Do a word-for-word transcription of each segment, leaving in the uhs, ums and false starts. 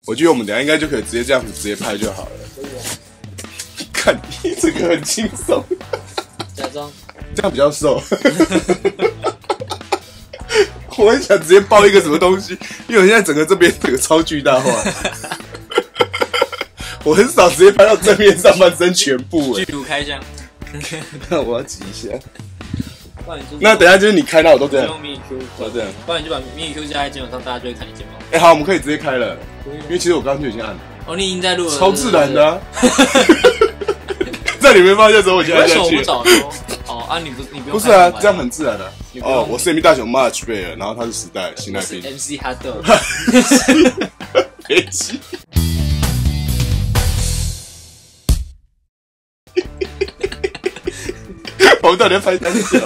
我觉得我们等一下应该就可以直接这样子直接拍就好了。看，这个很轻松。 假装这样比较瘦。我很想直接抱一个什么东西，因为我现在整个这边整个超巨大化。我很少直接拍到正面上半身全部。 巨乳开箱。 那我要挤一下。那等一下就是你开到我都这样。 用 mini Q， 都这样。 不然你就把 mini Q 加在肩膀上，大家就会看你肩膀。 哎、欸，好，我们可以直接开了，因为其实我刚刚就已经按了。 哦，你已经在录了。 超自然的、啊。在你没发现的时候，我就按下去。 为什么不早说？哦啊，你不你不用。 不是啊，这样很自然的、啊。哦，我是 M 大雄 March 贝尔，然后他是时代新来宾。 M C 哈豆。 别急。我们到底要拍多久？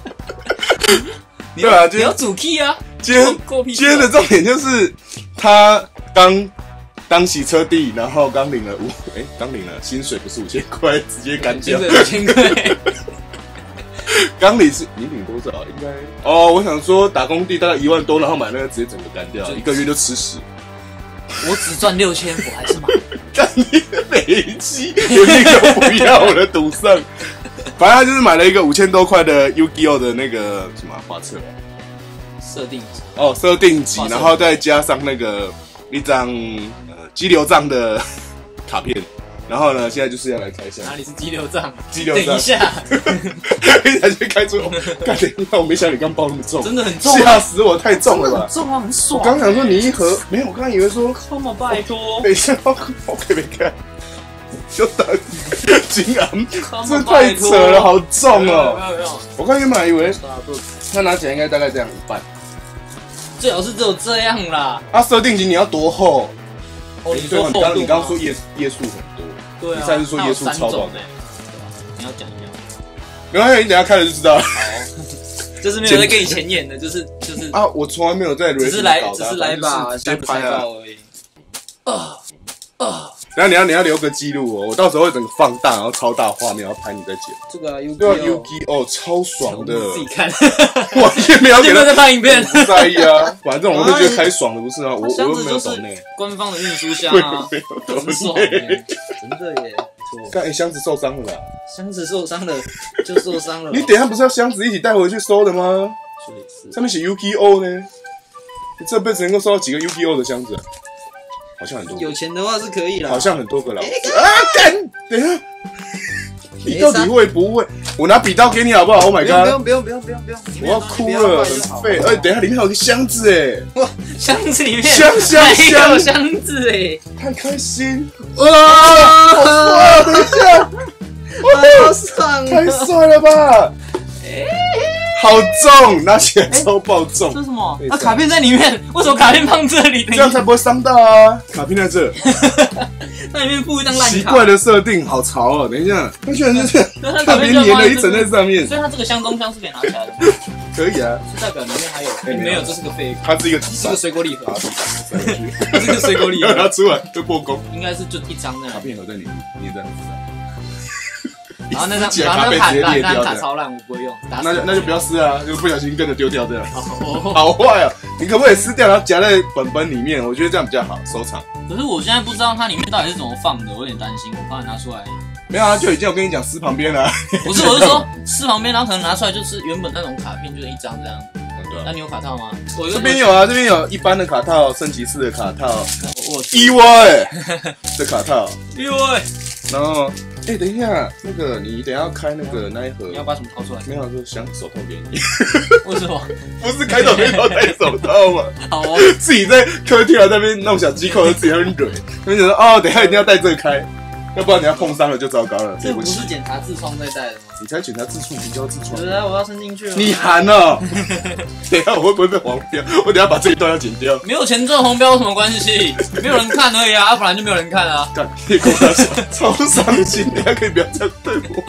对啊， 你要主 key 啊！ 今天今天的重点就是他刚当洗车弟，然后刚领了五哎，刚领了薪水不是五千块，直接干掉。 薪水五千块。 刚领是你领多少？应该哦，我想说打工地大概一万多，然后买那个直接整个干掉，一个月就吃屎。 我只赚六千，我还是买。 但你每一期连那个不要了，赌上。反正他就是买了一个五千多块的 Yu-Gi-Oh 的那个什么画册， 设定集哦，设定集，然后再加上那个一张呃激流杖的卡片，然后呢，现在就是要来开箱。 哪里是激流杖？ 激流杖， 等一下， 一才去开出，干等一下，我没想到你刚包那么重， 真的很重， 吓死我，太重了吧？ 很重啊，很爽。 我刚想说你一盒没有，我刚刚以为说， 靠嘛，拜托， 等一下，我可以没看。就等金昂，这太扯了，好重哦！ 没有没有， 我刚原本以为他拿起来应该大概这样一半， 最好是只有这样啦。 啊，设定集你要多厚？ 哦，你说厚度吗？ 你刚刚说页页数很多， 对啊， 你上次说页数超薄的， 你要讲一下。 没关系，你等下看了就知道了。 就是没有在跟你前演的，就是就是啊，我从来没有在， 只是来只是来把先拍啊而已。啊啊！ 然后你要你要留个记录哦，我到时候会整个放大，然后超大画面，然后拍你再剪。 这个啊 Yu-Gi-Oh 超爽的， 自己看， 完全没有给他在拍影片， 不在意啊。反正这种我会觉得开爽的，不是吗？我我又没有懂内。 官方的运输箱啊，很爽耶，真的耶。 看，哎，箱子受伤了吧？ 箱子受伤了就受伤了。 你等一下不是要箱子一起带回去收的吗？上面写 Yu-Gi-Oh 呢，你这辈子能够收到几个 Yu-Gi-Oh 的箱子？好像很多， 有钱的话是可以啦。 好像很多个啦。啊，干！等一下，你到底会不会？我拿笔刀给你好不好 ？Oh my god！ 不用不用不用不用不用， 我要哭了，很废。哎，等一下，里面还有个箱子哎！ 哇，箱子里面香香香有箱子哎！ 太开心！ 哇， 好帅！等一下， 好爽！ 太帅了吧！好重，拿起来超爆重。 这是什么？啊，卡片在里面，为什么卡片放这里？ 这样才不会伤到啊！卡片在这， 那里面附一张烂卡。 奇怪的设定，好潮哦！等一下，它居然就是特别粘了一层在上面。 所以它这个箱中箱是可以拿起来的吗？ 可以啊， 是代表里面还有？没有，这是个废。 它是一个， 是个水果礼盒。 它是个水果礼盒， 拿出来就破功。 应该是就一张那卡片盒在里面，粘在盒子上。 然后那张，然后那卡烂，那卡超烂，我不会用。 那就那就不要撕啊，就不小心跟着丢掉这样。好坏啊！你可不可以撕掉，然后夹在本本里面？我觉得这样比较好收藏。 可是我现在不知道它里面到底是怎么放的，我有点担心，我怕拿出来。 没有啊，就已经有跟你讲撕旁边了。 不是，我是说撕旁边，然后可能拿出来就是原本那种卡片，就是一张这样。那你有卡套吗？ 这边有啊，这边有一般的卡套，升级式的卡套。 我 E Y 的卡套 ，E Y。 然后，哎，等一下，那个你等一下要开那个那一盒， 你要把什么掏出来？ 没有，就想手套给你。 为什么？ 不是开手没有戴手套吗？ 好哦。 自己在客厅啊那边弄小鸡扣，自己在那边怼。他们想说，哦，等一下一定要带这个开，要不然你要碰伤了就糟糕了。 这不是检查痔疮在戴的吗？ 你才检查痔疮，你交痔疮。 对啊，我要伸进去了。 你含哦！等一下我会不会被黄标？我等一下把这一段要剪掉。 没有钱赚红标有什么关系？没有人看而已啊，不然就没有人看啊。 干，你跟我说，超伤心！等一下可以不要这样对我。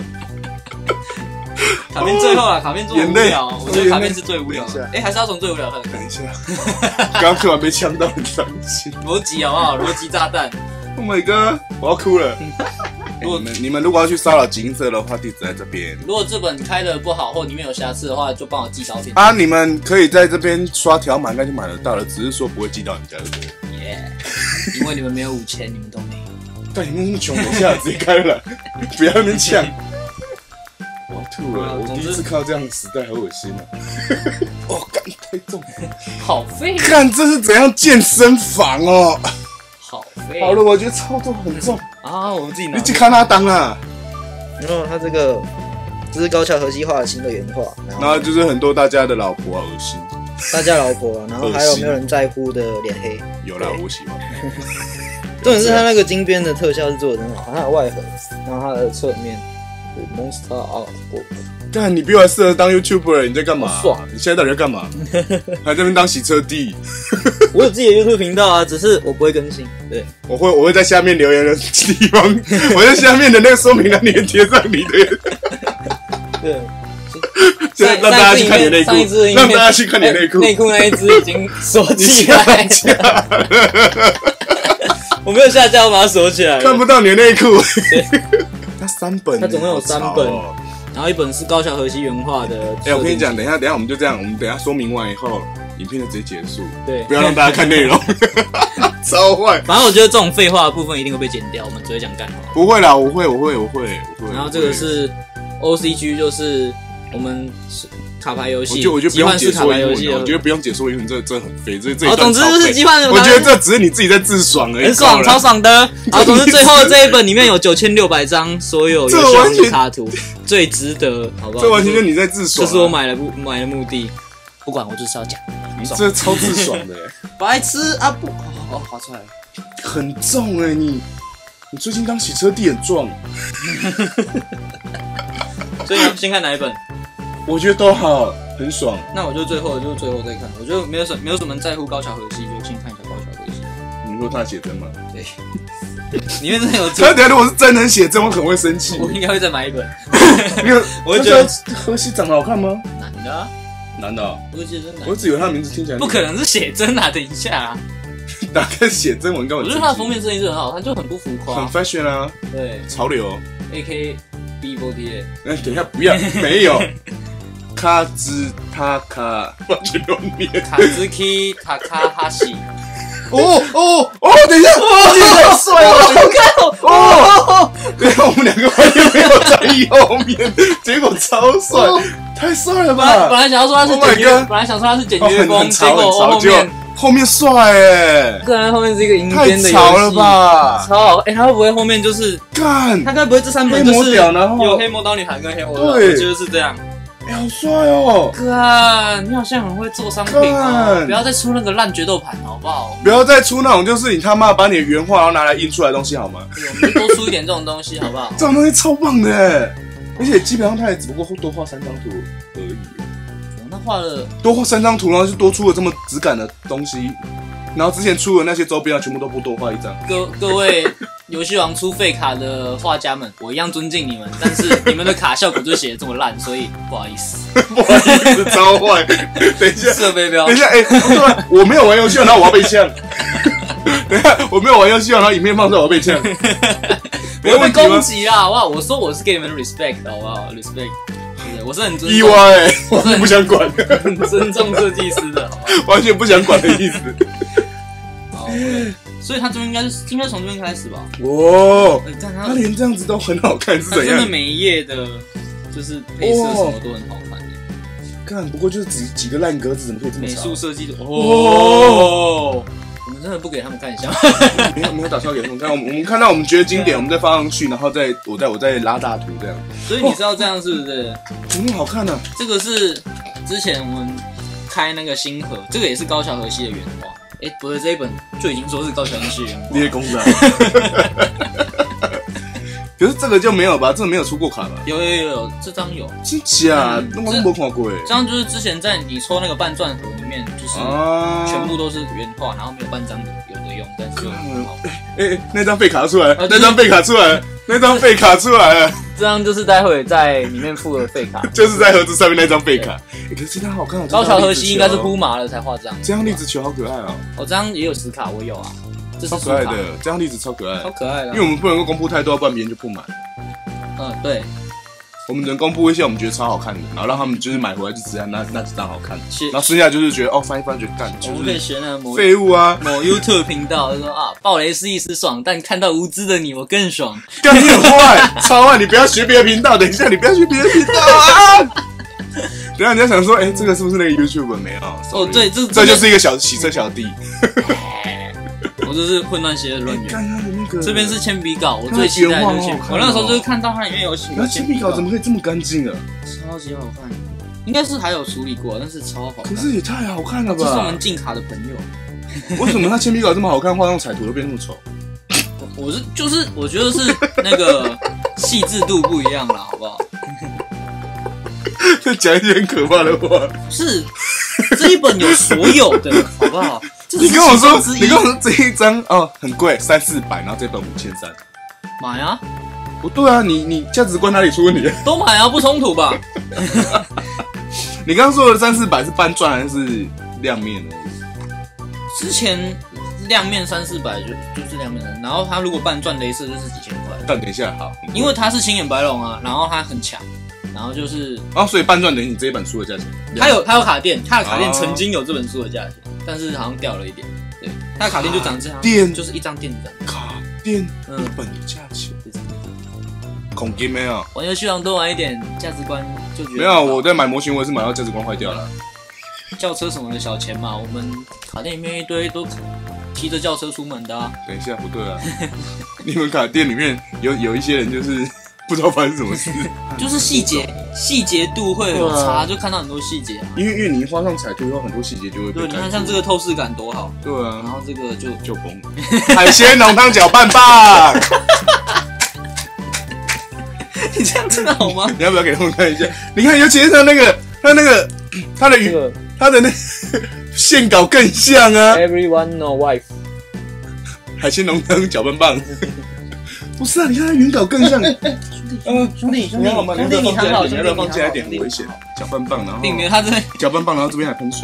卡片最后啊，卡片最无聊，我觉得卡片是最无聊的。哎，还是要从最无聊开始。 等一下，刚刚看完被呛到，很伤心。 逻辑好不好？逻辑炸弹。 Oh my god！ 我要哭了。如果你们你们如果要去骚扰金色的话，地址在这边。 如果这本开的不好或里面有瑕疵的话，就帮我寄烧钱。 啊，你们可以在这边刷条码，应该就买得到了，只是说不会寄到你家，对不对？ 耶，因为你们没有五千，你们都没有。 但你们那么穷，我下直接开了，不要那边呛。我要吐了！我第一次看到这样的时代，好恶心啊！哦，干太重， 好废！ 看这是怎样健身房哦？ 好废！ 好了，我觉得操作很重啊，我们自己拿。 你去看他当啊！ 然后它这个这是高桥和希画的新的原画， 然后就是很多大家的老婆啊，恶心。 大家老婆，然后还有没有人在乎的脸黑？ 有啦，我喜欢。 重点是它那个金边的特效是做的很好，它的外盒，然后它的侧面是 Monster Art Book。 干，你比我还适合当 YouTuber， 你在干嘛？ 爽！ 你现在到底在干嘛？还在那边当洗车弟？ 我有自己的 YouTube 频道啊，只是我不会更新。对， 我会我会在下面留言的地方，我在下面的那个说明栏里面贴上你的。对。让大家去看你内裤，让大家去看你内裤。 内裤那一只已经锁起来，我没有下架，我把它锁起来， 看不到你的内裤。它三本， 它总共有三本，然后一本是高桥和希原画的。 哎，我跟你讲，等一下，等一下我们就这样，我们等一下说明完以后，影片就直接结束。 对， 不要让大家看内容，超坏。 反正我觉得这种废话的部分一定会被剪掉，我们只会讲干话。 不会啦，我会，我会，我会，我会。 然后这个是 O C G， 就是。我们卡牌游戏， 我觉得不用解说英文， 我觉得不用解说英文，这这很废，这这一段总之就是击幻， 我觉得这只是你自己在自爽而已， 很爽，超爽的。好，总之最后这一本里面有九千六百张所有游戏王的插图，最值得，好不好？ 这完全就是你在自爽， 这是我买的不买的目的，不管我就是要讲， 你这超自爽的， 白痴啊不，哦，滑出来了， 很重哎，你你最近当洗车弟很壮， 所以先看哪一本？ 我觉得都好，很爽。 那我就最后就最后再看，我觉得没有什没有什么在乎高桥和希，就先看一下高桥和希。 你说他写真吗？ 对，里面真的有。 他等下如果是真人写真，我很会生气。 我应该会再买一本。 没有， 我会觉得和希长得好看吗？ 男的、啊， 男的、哦。 我记得是男的。 我只以为他名字听起来不可能是写真啊！等一下、啊， 打开写真文，跟我。 我觉得他的封面设计是很好，他就很不浮夸， 很 fashion 啊。 对， 潮流。 A K B 四十八。 哎，等一下，不要，没有。卡兹塔卡，完全乱念。 卡兹基塔卡哈西。 哦哦哦！等一下，哦，你太帅了， 好看哦！ 哦，对，我们两个完全没有在意后面，结果超帅，太帅了吧！ 本来想要说他是简约，本来想说他是简约风，结果后面后面帅哎， 个人后面是一个银边的游戏， 太潮了吧！ 超好！哎，他会不会后面就是干？ 他该不会这三本就是有黑魔导女孩跟黑魔导？对，就是这样。 哎，好帅哦！ 哥，你好像很会做商品哦，不要再出那个烂决斗盘好不好？ 不要再出那种就是你他妈把你的原画然后拿来印出来的东西好吗？ 对，我们多出一点这种东西好不好？ 这种东西超棒的哎，而且基本上他也只不过多画三张图而已。 那画了多画三张图，然后就多出了这么质感的东西，然后之前出的那些周边啊，全部都不多画一张。 各各位游戏王出废卡的画家们，我一样尊敬你们，但是你们的卡效果就写的这么烂，所以不好意思， 不好意思，超坏。等一下， 设备标， 等一下，哎、欸，我没有玩游戏，然后我要被呛。等一下，我没有玩游戏，然后影片放出来我要被呛。 我会被攻击啦，好不好？我说我是给你们 respect 的，好不好 ？respect。我是很尊重， 意外、欸，我是不想管， 很尊重设计师的，好吧？ 完全不想管的意思。 好，所以他这边应该是应该从这边开始吧？ 哦，他他连这样子都很好看，是怎样？ 真的每一页的，就是配色什么都很好看的。 看，不过就是几几个烂格子，怎么可以这么美术设计的哦。我们真的不给他们看一下， 没有没有打算给他们看。我们我们看到我们觉得经典，我们再放上去，然后再我再我再拉大图这样。 所以你知道这样是不是？ 怎么那么好看呢、啊？ 这个是之前我们开那个星河，这个也是高桥和希的原画。哎、欸，不对，这一本就已经说是高桥和希的原画。 你也公仔。可是这个就没有吧？这个没有出过卡吧？ 有有有有，这张有。 真假？那我都没看过哎。 这张就是之前在你抽那个半钻盒里面，就是全部都是原画，然后没有半张的有的用，但是很好。 哎哎，那张废卡出来，那张废卡出来，那张废卡出来了。 这张就是待会在里面附的废卡， 就是在盒子上面那张废卡。可是这张好看哦。 高桥和希应该是呼麻了才画这张。 这张栗子球好可爱哦。 哦，这张也有实卡，我有啊。 超可爱的，这张栗子超可爱， 超可爱的。 因为我们不能够公布太多，不然别人就不买。 嗯，对。 我们只能公布一些我们觉得超好看的，然后让他们就是买回来就只要那那几张好看，然后剩下就是觉得哦翻一翻觉得干， 我们可以学那某废物啊， 某 YouTube 频道就说啊，暴雷是一时爽，但看到无知的你我更爽。 干你很坏，超坏！你不要学别的频道，等一下你不要学别的频道啊！等一下人家想说，哎、欸，这个是不是那个 YouTuber 没有？ 哦，对，这这就是一个小洗车小弟。 我就是混乱写的乱源。 那个这边是铅笔稿，我最期待的就是铅笔。我那时候就是看到它里面有写。 那铅笔稿怎么可以这么干净啊？ 超级好看，应该是还有处理过，但是超好看。 可是也太好看了吧！ 这是我们进卡的朋友。 为什么他铅笔稿这么好看，画上彩图都变那么丑？ 我是就是我觉得是那个细致度不一样啦，好不好？ 这讲一些很可怕的话。 是这一本有所有的，好不好？ 你跟我说，你跟我说这一张哦很贵，三四百，然后这本五千三， 买啊！ 不对啊，你你价值观哪里出问题？ 都买啊，不冲突吧？ 你刚刚说的三四百是半钻还是亮面而已？ 之前亮面三四百就就是亮面的，然后它如果半钻镭射就是几千块。 但等一下，好， 因为它是青眼白龙啊，然后它很强。然后就是， 哦，所以半钻等于你这一本书的价钱。 它有它有卡店，它的卡店曾经有这本书的价钱，但是好像掉了一点。对，它的卡店就长这样， 店就是一张电子档。 卡店一本的价钱，恐惊没有？ 玩游戏王多玩一点，价值观就觉得没有。我在买模型，我也是买到价值观坏掉了。 轿车什么的小钱嘛，我们卡店里面一堆都提着轿车出门的啊。 等一下，不对啊，你们卡店里面有有一些人就是。不知道发生什么事， 就是细节细节度会有差，就看到很多细节啊。 因为因为你画上彩图以后，很多细节就会被。 对，你看像这个透视感多好。 对啊。 然后这个就就崩。海鲜浓汤搅拌棒。 你这样真的好吗？ 你要不要给他们看一下？你看，尤其是他那个他那个他的语他的那线稿更像啊。 Everyone know wife。 海鲜浓汤搅拌棒。不是啊，你看他原稿更像。 兄弟，兄弟，兄弟，兄弟，你躺好，兄弟， 你要放进来一点，很危险。搅拌棒，然后并没有他这搅拌棒，然后这边还喷水。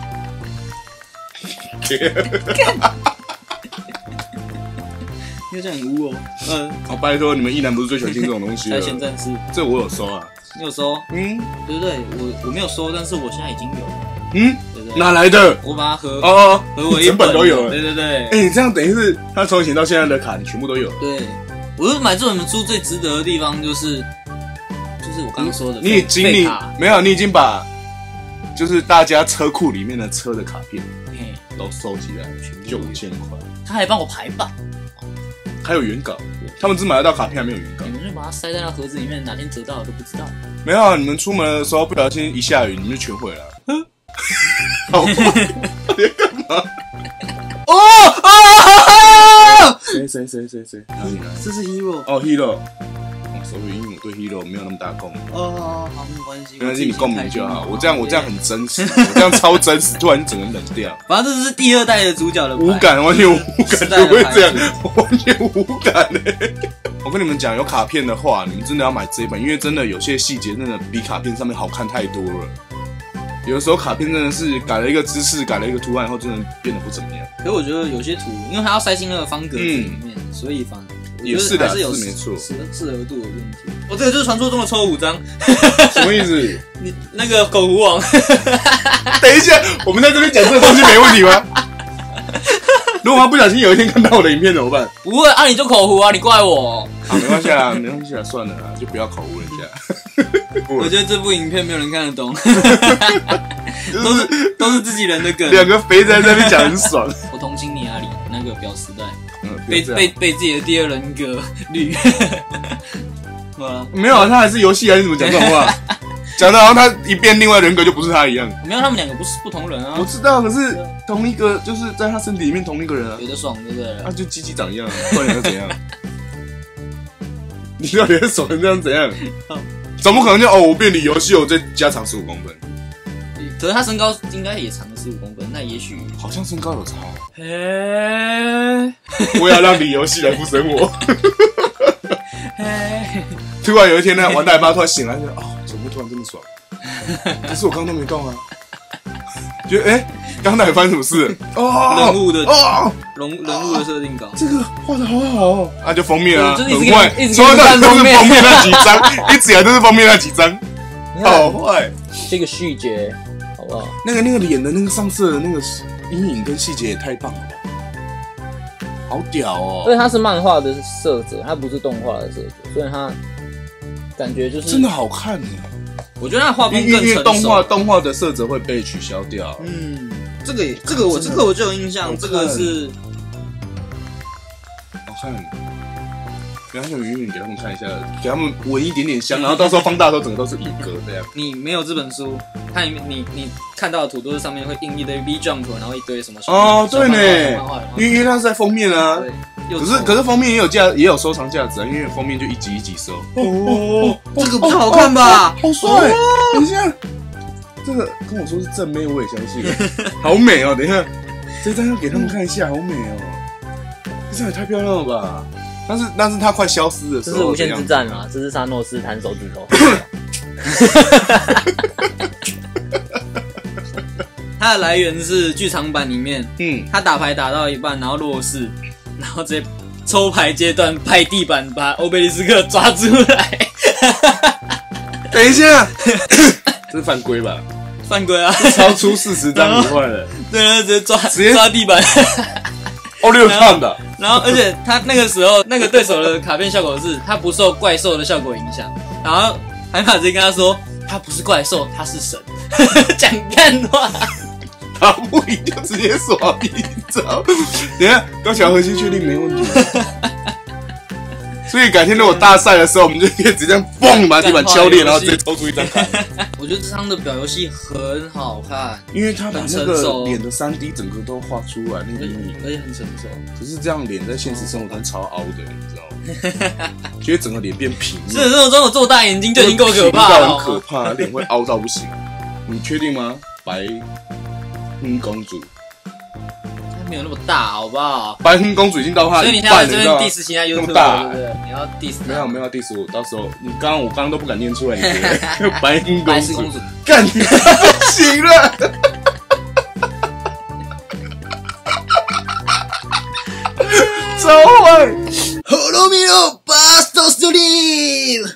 因为这样很污哦。嗯。 哦，拜托，你们一男不是最喜欢听这种东西？ 在前战士， 这我有收啊。 你有收？ 嗯， 对不对？我我没有收，但是我现在已经有。 嗯， 对不对？ 哪来的？ 我把它合哦， 合为一本都有了。 对对对。 哎，你这样等于是他从以前到现在的卡，你全部都有。 对。我是买这本书最值得的地方就是，就是我刚刚说的， 你已经你没有，你已经把就是大家车库里面的车的卡片都收集来，就五千块。 他还帮我排版， 还有原稿，他们只买得到卡片，还没有原稿。 你们就把它塞在那盒子里面，哪天折到了都不知道。 没有，你们出门的时候不小心一下雨，你们就全毁了。好，你干嘛？哦啊！谁谁谁谁谁？哪里来？ 这是 Hero 哦 ，Hero。哦，所以因为我对 Hero 没有那么大共鸣。 哦，好，没关系， 没关系，你共鸣就好。我这样我这样很真实，我这样超真实，突然整个人冷掉。 反正这是第二代的主角的无感，完全无感，怎么会这样？完全无感嘞！我跟你们讲，有卡片的话，你们真的要买这一本，因为真的有些细节真的比卡片上面好看太多了。有的时候卡片真的是改了一个姿势，改了一个图案以后，真的变得不怎么样。 可是我觉得有些图，因为它要塞进那个方格子里面，嗯、所以反也是的， 还是有是没错， 适适合度的问题。我、哦、这个就是传说中的抽五张， 什么意思？ 你那个狗狐王， 等一下，我们在这边讲这个东西没问题吗？如果他不小心有一天看到我的影片怎么办？ 不会啊，你就口胡啊，你怪我。 好，没关系啊，没关系啊，算了啦，就不要口误人家。 我觉得这部影片没有人看得懂，都是都是自己人的梗。 两个肥宅在那边讲很爽。 我同情你啊，你那个表时代， 嗯、 被被被自己的第二人格绿。 没有啊，他还是游戏啊，你怎么讲这种话？讲的好像他一变另外人格就不是他一样。 没有，他们两个不是不同人啊。 我知道，可是同一个就是在他身体里面同一个人啊。 有的爽，对不对？ 他、啊、就鸡鸡长一样、啊，不然要怎样？你到底是爽成这样怎样？怎么可能就哦？我变你游戏，我再加长十五公分。 可是他身高应该也长了十五公分，那也许好像身高有差。 嘿， 我要让你游戏来附身我。 嘿， 突然有一天呢，玩大巴突然醒来，就哦，怎么会突然这么爽？可是我刚刚都没动啊。觉得哎， 刚才发生什么事？哦， 人物的哦， 人人物的设定稿， 这个画的好好哦，啊，就封面啊， 就是一直很坏， 一直说到看封面都是封面那几张，一直以来都是封面那几张，好坏。 这个细节，好不好？ 那个那个脸的那个上色的那个阴影跟细节也太棒了吧，好屌哦！ 因为它是漫画的色泽，它不是动画的色泽，所以它感觉就是真的好看哎。 我觉得它画风因为更成熟。 动画动画的色泽会被取消掉。 嗯，这个也这个我这个我就有印象，这个是好看。不要用云云给他们看一下，给他们闻一点点香，然后到时候放大的时候，整个都是一格这样。 你没有这本书，它里面你你看到的图都是上面会印一堆 V Jump， 然后一堆什么哦，对呢，因为因因为它是在封面啊。 对， 可是可是封面也有价，也有收藏价值啊，因为封面就一集一集收。哦， 这个不好看吧？ 好帅！等一下，这个跟我说是正妹，我也相信。好美哦！等一下，这张要给他们看一下，好美哦！这张也太漂亮了吧！但是但是它快消失的时候， 这是无限之战啊！这是沙诺斯弹手指头。 它的来源是剧场版里面， 嗯， 他打牌打到一半，然后弱势，然后直接抽牌阶段拍地板，把欧贝利斯克抓出来。 等一下，这是犯规吧？ 犯规啊！ 超出四十张以外了。 对，然后直接抓直接抓地板。 哦，你有看的？ 然后，而且他那个时候那个对手的卡片效果是，他不受怪兽的效果影响。然后海马直接跟他说，他不是怪兽，他是神。讲干话。 他不赢就直接耍一招。等一下，高桥和希确定没问题。所以改天如果大赛的时候，我们就可以直接这样嘣把地板敲裂，然后直接抽出一张卡。 我觉得这张的表游戏很好看， 因为他把那个脸的三 D 整个都画出来，那个阴影， 而且很成熟。 可是这样脸在现实生活中超凹的，你知道吗？觉得整个脸变平。 现实生活中有这么大眼睛就已经够可怕了， 很可怕，脸会凹到不行。你确定吗？白哼公主。 没有那么大，好不好？ 白哼公主已经到她所以你现在这边 diss 其他 YouTuber， 对不对？你要 diss 没有没有 diss 我，到时候你刚刚我刚刚都不敢念出来，你白哼白痴公主， 干你不行了。超坏 ，Follow me to Boston Street。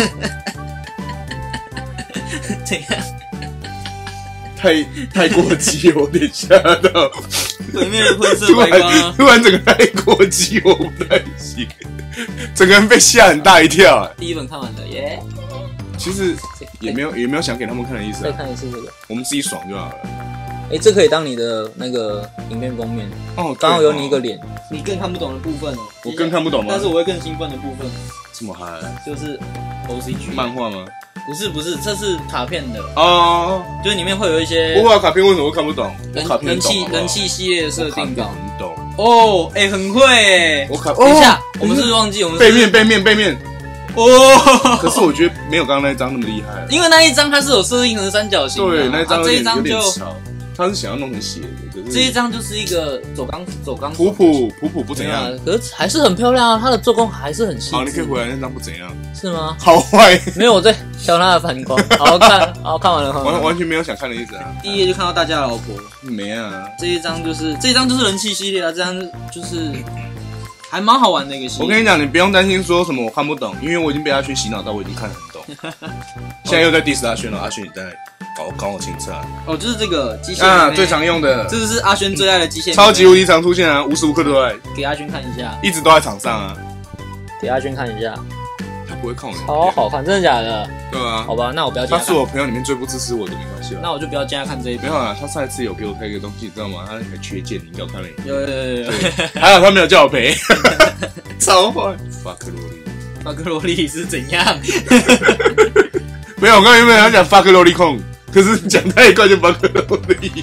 怎样？ 太太过激，我有点吓到。 里面的喷射白光、啊， 突然整个太过激，我不太行，整个人被吓很大一跳、欸。 第一本看完了耶， yeah 其实也没有也没有想给他们看的意思、啊。 再看一次这个， 我们自己爽就好了。 哎、欸，这可以当你的那个影片封面哦， 刚好有你一个脸。 你更看不懂的部分哦， 我更看不懂吗？ 但是我会更兴奋的部分， 这么嗨， 就是 O C G 漫画吗？ 不是不是，这是卡片的哦， 就是里面会有一些。 不过卡片为什么会看不懂？ 人卡片人气人气系列的设定稿很懂哦，哎、欸，很会哎。 我卡， 等一下，我们是不是忘记我们背面背面背面哦。 可是我觉得没有刚刚那一张那么厉害， 因为那一张它是有设定成三角形的， 对，那一张这一张就他是想要弄成斜的，可是这一张就是一个走钢走钢普普普普不怎样， 可是还是很漂亮啊，它的做工还是很细致。 好，你可以回来，那张不怎样， 是吗？ 好坏， 没有，我在挑它的反光。好看，好看完了，看完了完完全没有想看的意思啊。 第一页就看到大家的老婆， 没啊， 这一张就是这一张就是人气系列啊，这张就是还蛮好玩的一个系列。 我跟你讲，你不用担心说什么我看不懂，因为我已经被阿轩洗脑到，我已经看得很懂。现在又在 diss 阿轩了，阿轩你在搞搞我清澈啊！ 哦，就是这个机械啊，最常用的， 这个是阿轩最爱的机械， 超级无敌常出现啊，无时无刻都在。 给阿轩看一下， 一直都在场上啊。 给阿轩看一下， 他不会看我的， 超好看，真的假的？ 对啊。 好吧，那我不要加。 他是我朋友里面最不支持我的，没关系了。 那我就不要加看这一本。 没有啊，他上一次有给我开一个东西，你知道吗？他还缺件，你应该有看了。 有有有有。 还好他没有叫我赔。超坏。法克罗利。 法克罗利是怎样？ 没有，我刚原本要讲法克罗利控，可是讲太快就法克罗利。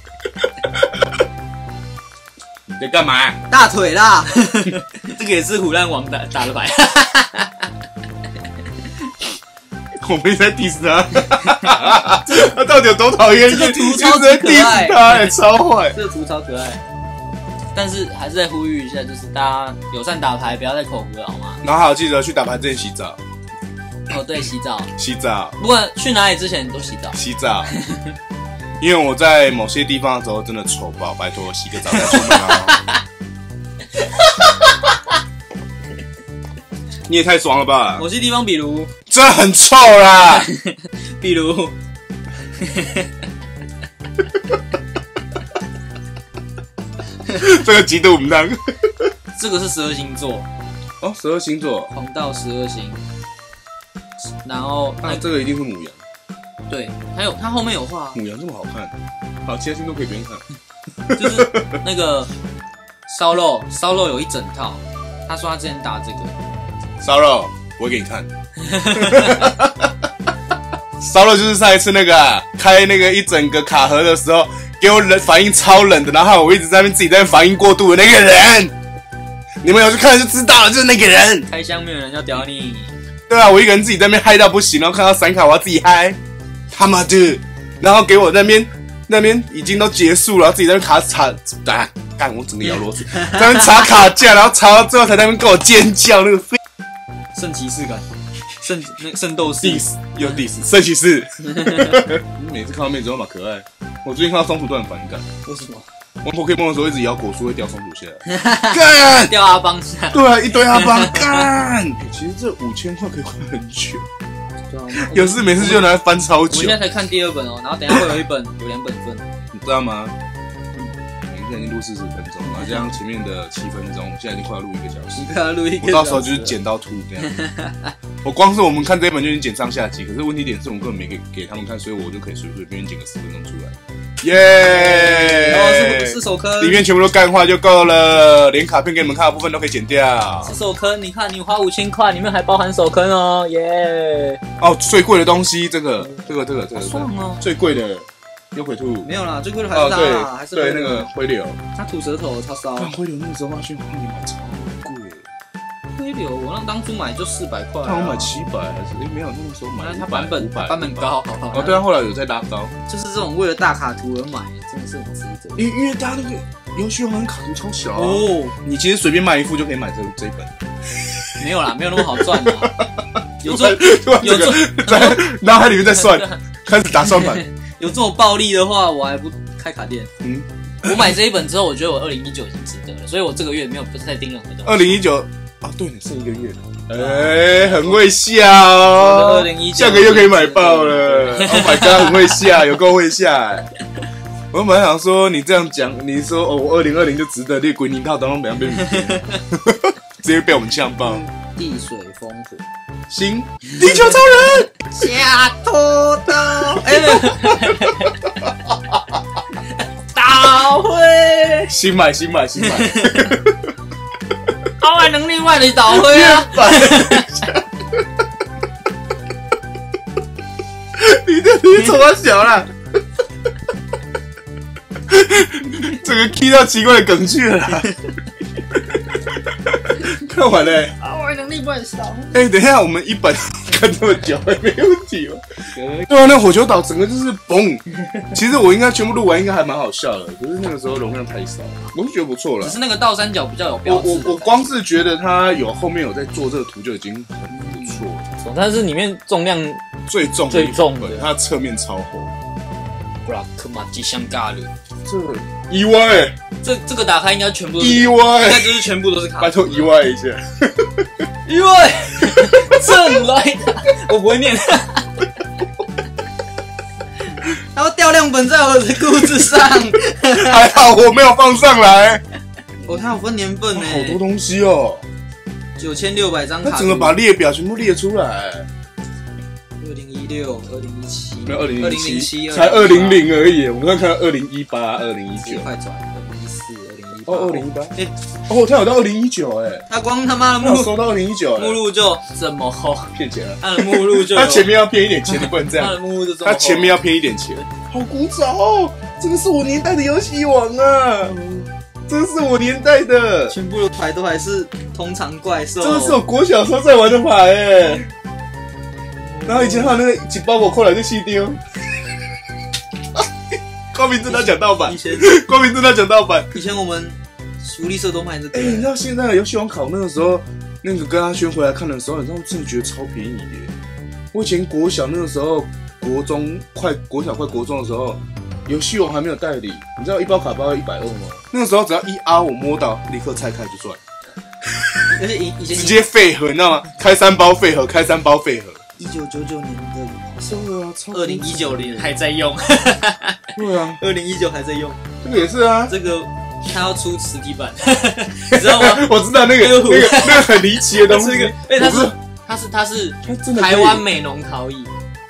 你在干嘛？ 大腿啦！这个也是虎烂王打打的牌。 我们在 diss 他，他到底有多讨厌？ 这个图超级可爱， 他哎，超坏。 这个图超可爱，但是还是再呼吁一下，就是大家友善打牌，不要再口胡了好吗？ 然后还有记得去打牌之前洗澡。哦， 对，洗澡， 洗澡。 不管去哪里之前都洗澡， 洗澡。 因为我在某些地方的时候真的丑爆，拜托洗个澡再出门啊！你也太爽了吧！ 某些地方，比如这很臭啦， 比如， 这个极度唔当。 这个是十二星座哦，十二星座， 黄道十二星，然后那、啊、这个一定是牡羊。 对，还有它后面有画牡羊这么好看，好，其他星座可以不用看。 就是那个烧肉，烧肉有一整套，他说他之前打这个烧肉，我会给你看。烧肉就是上一次那个、啊、开那个一整个卡盒的时候，给我冷反应超冷的，然后我一直在那边自己在那边反应过度的那个人，你们有去看就知道了，就是那个人。 开箱没有人要屌你。 对啊，我一个人自己在那边嗨到不行，然后看到闪卡我要自己嗨，他妈的，然后给我那边那边已经都结束了，自己在那边卡查啊，干我整个摇螺丝，在那边查卡架，然后查到最后才在那边跟我尖叫，那个废圣骑士感，圣那个圣斗士 diss 又 diss 圣骑士。每次看到妹子都蛮可爱，我最近看到松鼠都很反感。 为什么？ 玩 Pokemon 的时候一直摇果树会掉松鼠下来，干掉阿邦下。 对啊，一堆阿邦干、欸。其实这五千块可以花很久。 对啊， 有事没事就拿来翻超久。 我现在才看第二本哦，然后等一下会有一本有两本份， 你知道吗？我们现在已经录四十分钟，然后加上前面的七分钟，现在已经快要录一个小时。 你快要录一个小时， 我到时候就是剪到吐这样。我光是我们看这一本就已经剪上下集，可是问题点是我们根本没给给他们看，所以我就可以随随便便剪个十分钟出来。耶、yeah! 然后是四手坑， 里面全部都干话就够了，连卡片给你们看的部分都可以剪掉。 四手坑，你看你花五千块，里面还包含手坑哦，耶、yeah ！ 哦，最贵的东西，这个，这个，这个，这个， 爽哦！ 最贵的幽鬼兔， 没有啦，最贵的还是它、 哦， 还是对那个灰流， 它吐舌头超骚。 但灰流那个时候发现好像你买超贵。 灰流，我让当初买就四百块， 他好像买七百还是？哎，没有，那个时候买它版本版本高，好不好？ 哦，对啊，后来有在拉高。 就是这种为了大卡图而买，真的是很值得。 因因为大家那个游戏王卡图超小啊， 哦， 你其实随便卖一副就可以买这这一本。 没有啦，没有那么好赚啦。有做有做在脑海里面在算，开始打算盘。 有这种暴利的话，我还不开卡店。嗯，我买这一本之后，我觉得我二零一九已经值得了，所以我这个月没有不是在盯任何东西。 二零一九啊，对，你剩一个月了。哎、欸，很会下哦！下个月可以买爆了 ！Oh my god， 很会下，有够会下、欸！我本来想说你这样讲，你说哦，我二零二零就值得，你鬼泥套当中怎样被直接被我们呛爆。 地水风火， 行，地球超人， 下拖刀，哎、欸，导灰， 新买新买新买。 好玩能力外的导灰啊！ 你这你怎么小了？这个 key 到奇怪的梗去了啦。看完嘞， 好玩能力不很少。 哎、欸，等一下，我们一本看这么久还没问题吗？对啊，那火球岛整个就是嘣。其实我应该全部录完，应该还蛮好笑的。可是那个时候容量太少，我是觉得不错了。 只是那个倒三角比较有标志。 我我我光是觉得它有后面有在做这个图就已经很不错了。 但是里面重量最重最重的， 它的侧面超厚。 布拉克马吉香咖喱， 这意外、欸， 这这个打开应该全部意外， 应该就是全部都是卡。 拜托意外一下， 意外，正来的，我不会念。然后掉量本在我的裤子上， 还好我没有放上来。 哦，它有分年份呢， 好多东西哦， 九千六百张卡， 它整个把列表全部列出来。 二零一六、二零一七， 没有二零零七， 才二零零而已。我刚刚看到二零一八、二零一九， 快转二零一四、二零一八， 哦，二零一八，哎，哦，他有到二零一九，哎， 他光他妈的目录收到二零一九， 目录就这么厚， 骗钱了。 他的目录就， 他前面要骗一点钱，你不能这样。 他的目录就这么厚， 他前面要骗一点钱，好古早哦，这个是我年代的游戏王啊，这个是我年代的， 全部的牌都还是通常怪兽， 这个是我国小时候在玩的牌，哎。然后以前还有那个一包裹过来就细丢，光明正大讲盗版， 以前光明正大讲盗版。 以前我们福利社都卖这个。 哎、欸，你知道现在的游戏王考那个时候，那个跟阿轩回来看的时候，你知道我真的觉得超便宜耶。我以前国小那个时候，国中快国小快国中的时候， 游戏王还没有代理，你知道一包卡包要一百二吗？那个时候只要一 R 我摸到，立刻拆开就赚， 而且以以前直接废盒，你知道吗？开三包废盒，开三包废盒。 一九九九年的羽毛兽， 对啊，超二零一九年还在用， 对啊， 二零一九还在用， 这个也是啊。 这个他要出实体版，你知道吗？ 我知道那个那个那个很离奇的东西， 哎，他是他是他是台湾美浓陶艺。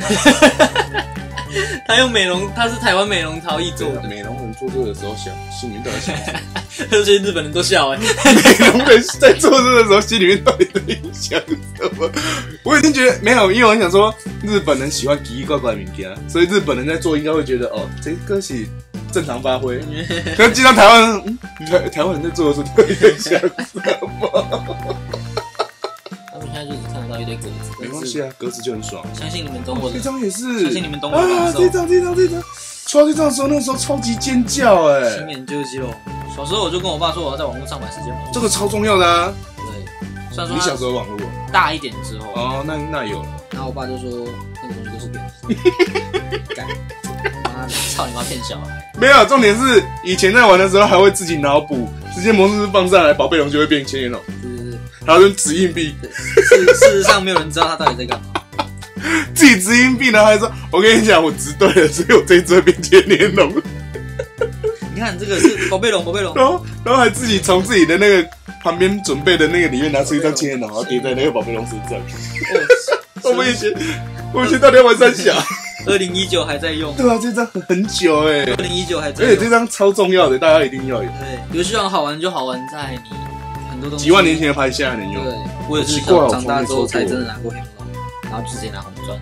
他用美容，他是台湾美容陶艺做的。 美容人做这个的时候想，心里面到底想什么？ 这些日本人都笑哎、 欸。美容人在做这个的时候，心里面到底在想什么？我已经觉得没有，因为我想说，日本人喜欢奇奇怪怪的物件，所以日本人在做应该会觉得哦，这个是正常发挥。可是，经常台湾人，嗯，台台湾人在做的时候，到底在想什么？ 现在就只看得到一堆格子， 没关系啊，格子就很爽。 相信你们懂我的， 这张也是， 相信你们懂我的感受。 啊，这张这张这张，刷这张的时候，那时候超级尖叫哎、欸！ 新年就就，小时候我就跟我爸说我要在网络上买时间魔术， 这个超重要的啊。 对，虽然说你小时候网络大一点之后， 哦，那那有了。 然后我爸就说那个东西都是骗子，干，妈的，操你妈骗小孩！ 没有，重点是以前在玩的时候还会自己脑补，直接魔术师放上来，宝贝龙就会变千年龙。然后就掷硬币， 事事实上没有人知道他到底在干嘛。 自己掷硬币，然后还说：“我跟你讲，我掷对了，所以我这一只会变千年龙。” 你看这个是宝贝龙，宝贝龙。 然后，然后还自己从自己的那个旁边准备的那个里面拿出一张千年龙，然后叠在那个宝贝龙身上。我们以前，我以前到底要玩三峡？ 二零一九还在用。 对啊，这张很久哎、欸。 二零一九还在用。 而且这张超重要的，大家一定要有。 对，游戏王好玩就好玩在你。 几万年前的牌现在能用， 对，我也是长长大之后才真的拿过黑龙龙，然后直接拿红钻，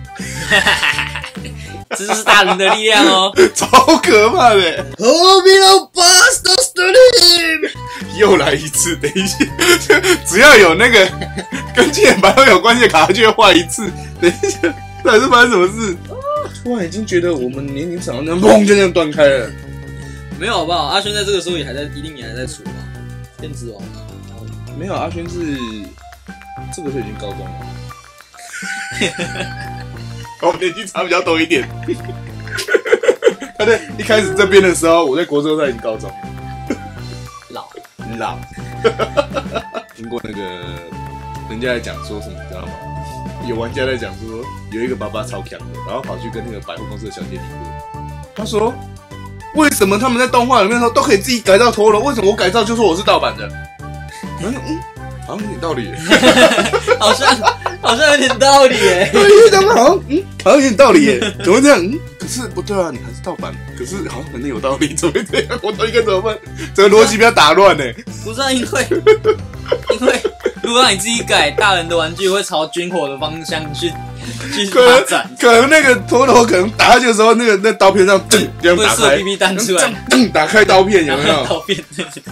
这就是大人的力量哦， 超可怕的。又来一次，等一下，只要有那个跟纪念版有关系的卡，就会换一次。等一下，到底是发生什么事？突然已经觉得我们年龄长，那砰就这样断开了。 没有好不好？阿轩在这个时候也还在，一定也还在出嘛，电子王。 没有，阿轩是这个时候已经高中了，我们年纪差比较多一点。他在一开始这边的时候，我在国中，他已经高中了， 老老。听过那个人家在讲说什么，你知道吗？有玩家在讲说，有一个爸爸超强的，然后跑去跟那个百货公司的小姐理论，他说：“为什么他们在动画里面说都可以自己改造陀螺，为什么我改造就说我是盗版的？”嗯，好像有点道理耶， 好像好像有点道理耶。 对，因为他们好像嗯，好像有点道理耶，怎么会这样？嗯，可是不对啊，你还是盗版，可是好像可能有道理，怎么会这样？我到底该怎么办？整个逻辑比较打乱呢。 不是啊，因为因为如果让你自己改，大人的玩具会朝军火的方向去去发展， 可能那个陀螺可能打下去的时候，那个那刀片上噔这样打开 ，B B 弹出来， 噔打开刀片有没有？ 刀片。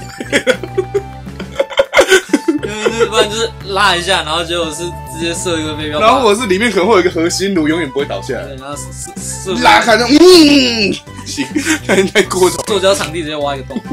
不然就是拉一下，然后结果是直接射一个飞镖。 然后或者是里面可能会有一个核心炉，永远不会倒下来。 对，然后射拉开就嗯，行，太太过头。 塑胶场地直接挖一个洞。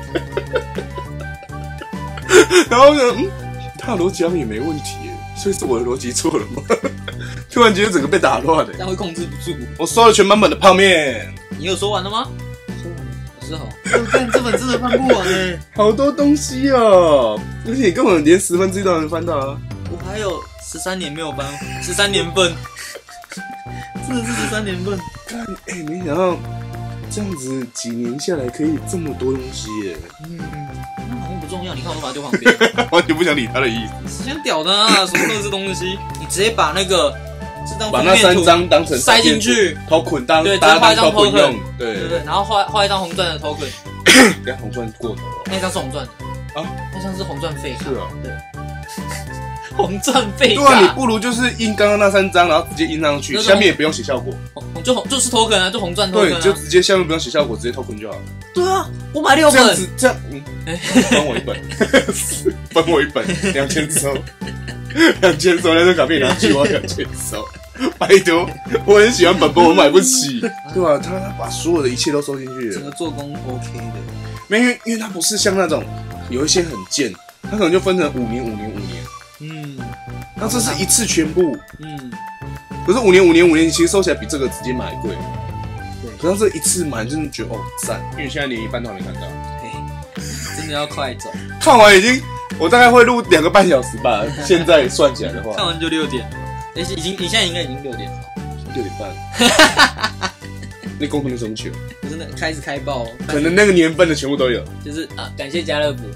然后呢，嗯，他的逻辑好像也没问题耶，所以是我的逻辑错了吗？突然觉得整个被打乱了， 这样会控制不住。 我收了全版本的泡面。 你有说完了吗？ 说完了。 是哦， 看这本真的翻不完哎， 好多东西哦，而且你根本连十分之一都能翻到啊！ 我还有十三年没有翻，十三年份，真的是十三年份。 看，哎、欸，没想到这样子几年下来可以这么多东西耶！ 嗯，那好像不重要，你看我把它丢旁边， 完全不想理他的意思。 是想屌的啊，什么都是东西，你直接把那个。 把那三张当成塞进去， 头捆当对， 大家画一张 token， 用，对对对，然后画画一张红钻的 token， 等下红钻过头了， 那张是红钻的啊， 那张是红钻废卡， 是啊， 对，红钻废卡， 对啊，你不如就是印刚刚那三张，然后直接印上去，下面也不用写效果， 就红就是 token 啊，就红钻 token， 对，就直接下面不用写效果，直接 token 就好了。 对啊，我买六本， 这样子这样，嗯，分我一本，分我一本，两千收，两千收，那张卡片拿去，我两千收。拜托，我很喜欢本本，我买不起，对吧、啊？他把所有的一切都收进去了， 整个做工 OK 的。 没，因为因为它不是像那种有一些很贱，它可能就分成五年、五年、五年。 嗯， 那这是一次全部。 嗯， 可是五年、五年、五年，其实收起来比这个直接买贵。 对， 可是这一次买真的觉得哦赞，因为现在连一半都还没看到。 真的要快走。 看完已经，我大概会录两个半小时吧。现在算起来的话， 看完就六点了。已经，你现在应该已经六点了。 六点半。那功能什么球？ 我真的开始开爆， 可能那个年份的全部都有。 就是啊，感谢家乐福。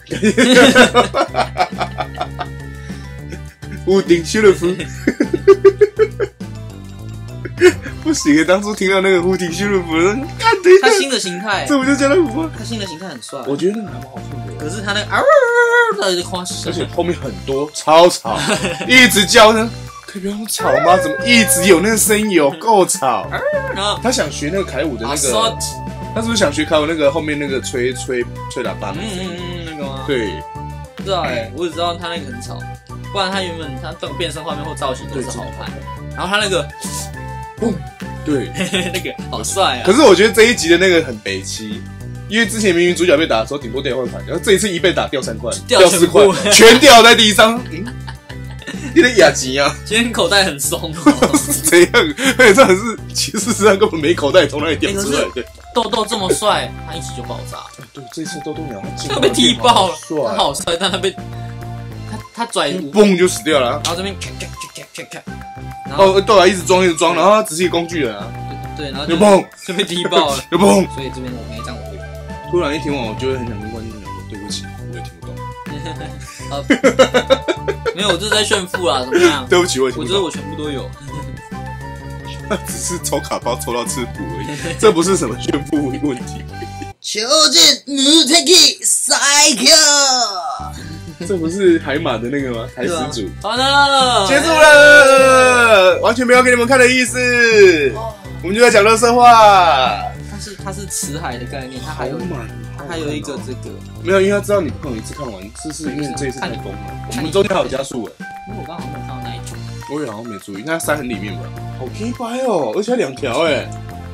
屋顶修乐福。不行，当初听到那个屋顶修乐福，看等一下， 他新的形态， 这不就家乐福吗？ 他新的形态很帅， 我觉得那个还蛮好看的。 可是他那个啊，他就夸而且后面很多超吵，一直叫呢。可以不要那么吵吗？怎么一直有那个声音？有够吵！他想学那个凯舞的那个，他是不是想学凯舞那个后面那个吹吹吹喇叭？ 嗯嗯嗯，那个吗？ 对， 不知道哎、欸，我只知道他那个很吵，不然他原本他动变身画面或造型都是好看。然后他那个， 嘣，对， 那个好帅啊！ 可是我觉得这一集的那个很北七。因为之前明明主角被打的时候顶多掉一块，然后这一次一被打掉三块，掉四块，全掉在地上。嗯你的雅吉啊！ 今天口袋很松哦， 是这样，而且这还是其实实上根本没口袋，从哪里掉出来的？ 豆豆这么帅，他一起就爆炸。 对，这次豆豆鸟他他被踢爆了，他好帅，但他被他他拽嘣就死掉了。 然后这边咔咔咔咔咔咔， 哦，豆芽一直装一直装，然后他只是一个工具人啊。 对，然后有嘣就被踢爆了， 有嘣。 所以这边我没这样我会。 突然一听完，我就会很想跟观众讲说：“对不起，我也听不懂。” 没有，我这是在炫富啦，怎么样？ 对不起，我也听不懂。 我觉得我全部都有。 只是抽卡包抽到吃苦而已，这不是什么炫富问题。 求见 Muteki Psycho， 这不是海马的那个吗？海始祖。 好了， 结束了，完全没有给你们看的意思。我们就在讲垃圾话。 它是它是辞海的概念，它还有它还有一个这个没有，因为他知道你不可能一次看完，这是因为这一次太疯了。我们中间还有加速哎。 因为我刚好没有看到那一集， 我也好像没注意，那塞很里面吧。好 K 白哦，而且还两条哎。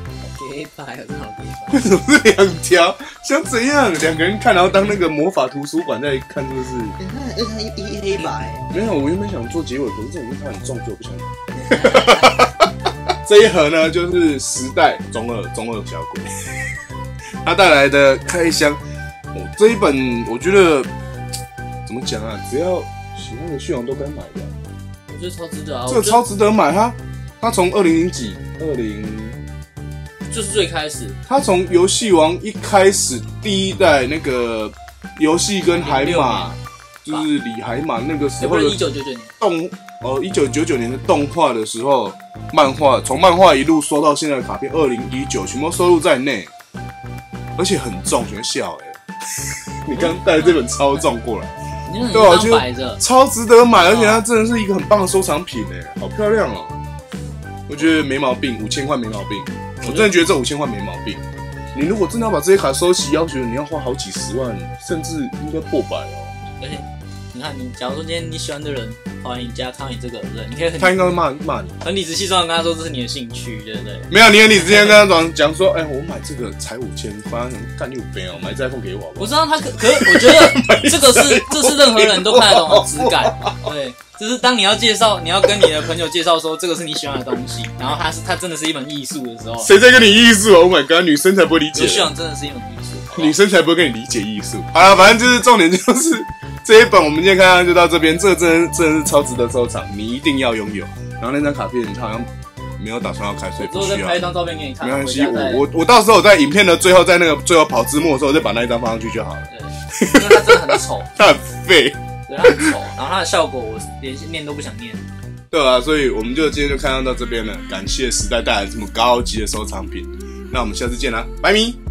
K 白，真好 K 白。 为什么是两条？想怎样？两个人看，然后当那个魔法图书馆在看，是不是？ 而且它一一黑白。 没有，我原本想做结尾，可是这种它很重，所以我不想。这一盒呢，就是时代中二中二小鬼，他带来的开箱。哦，这一本我觉得怎么讲啊？只要喜欢的续航都该买的。 我觉得超值得啊！ 这个超值得买哈！他从二零零几二零， 就是最开始， 他从游戏王一开始第一代那个游戏跟海马，就是李海马那个时候的一九九九年动哦，一九九九年的动画的时候，漫画从漫画一路收到现在的卡片，二零一九全部收录在内，而且很重，全笑哎！你刚带这本超重过来。 对啊，我觉得超值得买，而且它真的是一个很棒的收藏品哎，好漂亮哦！我觉得没毛病，五千块没毛病，我真的觉得这五千块没毛病。你如果真的要把这些卡收齐，要求你要花好几十万，甚至应该破百哦。 而且你看，你假如说今天你喜欢的人跑来你家看到你这个人，你可以很他应该会骂骂你， 很理直气壮的跟他说这是你的兴趣，对不对？ 没有，你很理直气壮跟他讲讲说，哎、欸，我买这个才五千，反正干你五倍哦，买这 iPhone 给我好不好？ 我知道他可，可是我觉得这个是这是任何人都看得懂的质感，对，就是当你要介绍，你要跟你的朋友介绍说这个是你喜欢的东西，然后它是它真的是一门艺术的时候， 谁在跟你艺术 ？Oh my god， 女生才不会理解。 游戏王真的是一门艺术， 女生才不会跟你理解艺术。好了，反正就是重点就是这一本，我们今天看看就到这边，这真的真的是超值得收藏，你一定要拥有。然后那张卡片他好像没有打算要开，所以不需要。 之后再拍一张照片给你看， 没关系，我我我到时候我在影片的最后，在那个最后跑字幕的时候，我再把那一张放上去就好了。 对，因为它真的很丑， 它很废， 对，它很丑，然后它的效果我连念都不想念。 对啊，所以我们就今天就看到这边了，感谢时代带来这么高级的收藏品，那我们下次见啦，拜咪。